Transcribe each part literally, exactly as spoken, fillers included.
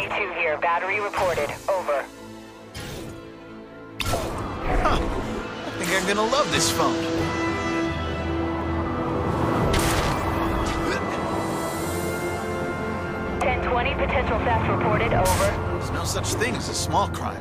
two here. Battery reported. Over. Huh. I think I'm gonna love this phone. ten twenty, potential theft reported. Over. There's no such thing as a small crime.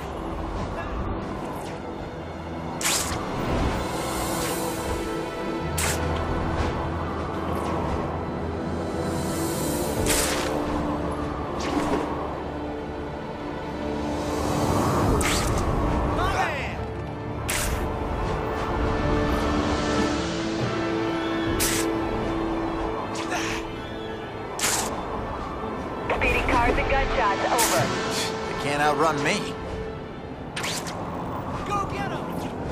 Speeding cars and gunshots. Over. They can't outrun me. Go get him!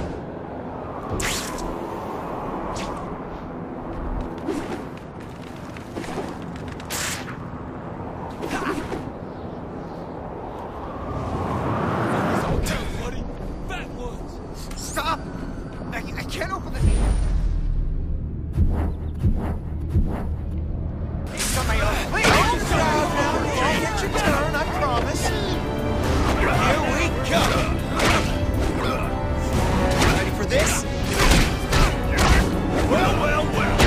Buddy, backwoods! Stop! I, I can't open the... It's on my own. Please! Calm down now. I'll get your turn, I promise. Here we go. Ready for this? Well, well, well!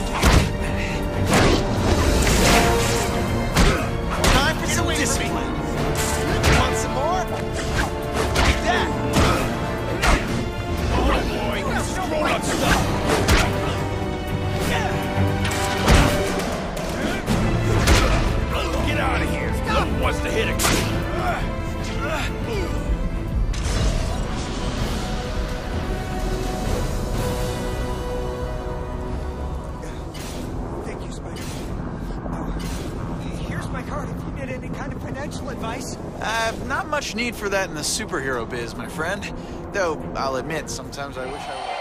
Time for some discipline. Want some more? Take that. Oh boy, this grown-up stuff! Get out of here! No one wants to hit it! Thank you, Spider. Uh, here's my card if you need any kind of financial advice. Uh, not much need for that in the superhero biz, my friend. Though, I'll admit, sometimes I wish I were...